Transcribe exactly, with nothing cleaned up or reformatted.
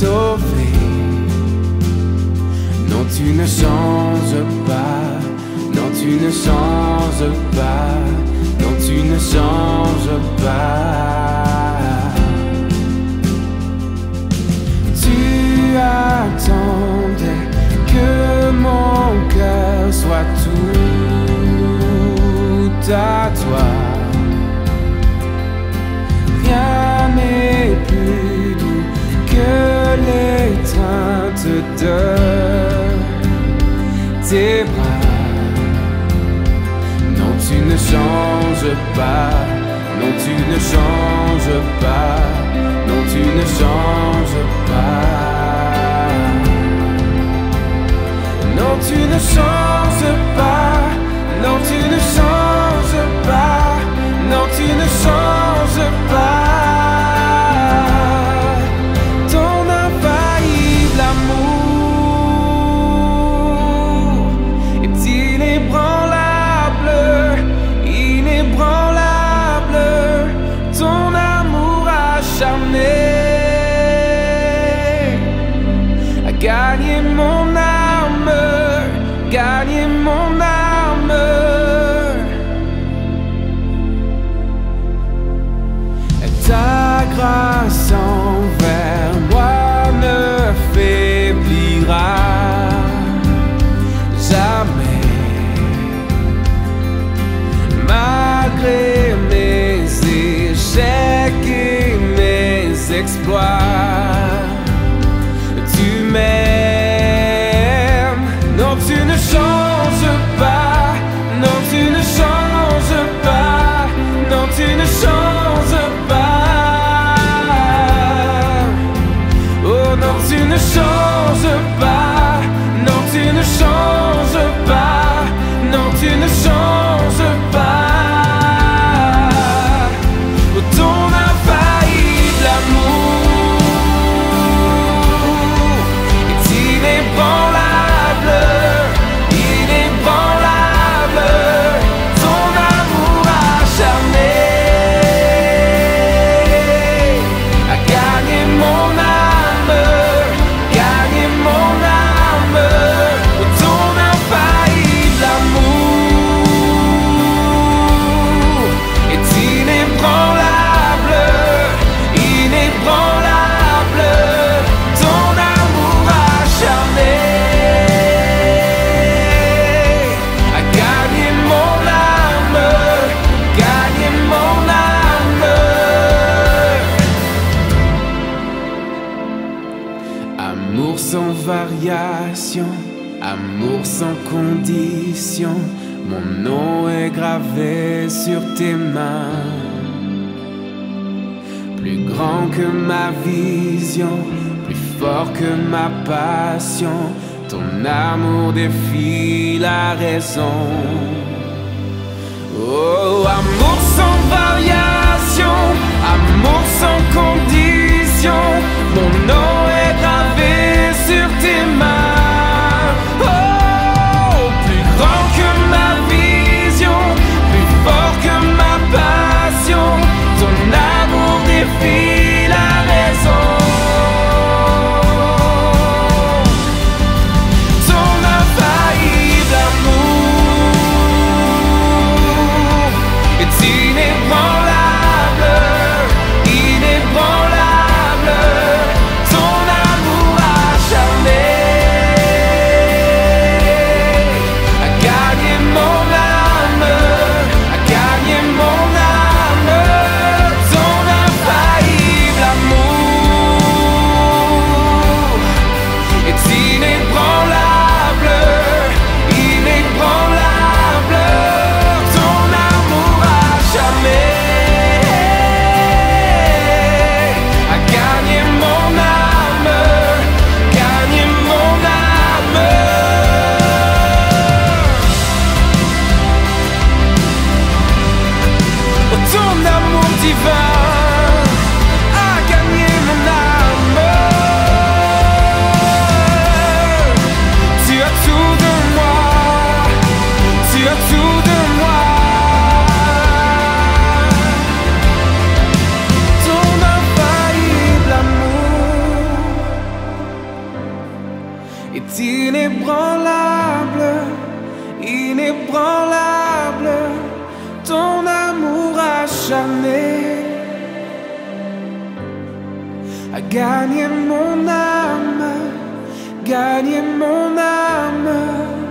sauver. Non, tu ne changes pas. Non, tu ne changes pas. Non, tu ne changes pas. Tu attendais que mon cœur soit tout à toi. Rien n'est plus doux que l'étreinte de tes bras. Non, tu ne changes pas. Non, tu ne changes pas. Non, tu ne changes pas. Non, tu ne changes pas. Non, tu ne changes pas. Non, tu ne changes pas. Ton infaillible amour est inébranlable, inébranlable. Ton amour acharné a gagné mon âme, gagné mon âme. Ta grâce envers moi ne faiblira jamais. Malgré mes échecs et mes exploits, tu m'aimes. Non, tu ne changes pas. Non, tu ne changes pas. Non, tu ne changes pas. Non, tu ne changes pas. Non, tu ne changes pas. Non, tu ne changes pas. Oh, ton infaillible amour est inébranlable, inébranlable. Ton amour acharné a gagné mon âme. Amour sans variation, amour sans condition, mon nom est gravé sur tes mains. Plus grand que ma vision, plus fort que ma passion, ton amour défie la raison. Oh, amour sans variation, amour sans condition, mon nom est gravé sur tes mains. Oh, plus grand que ma vision, plus fort que ma passion, ton amour défie la raison. Ton infaillible amour est inébranlable, inébranlable. Ton inébranlable, inébranlable, ton amour à jamais a gagné mon âme, gagné mon âme.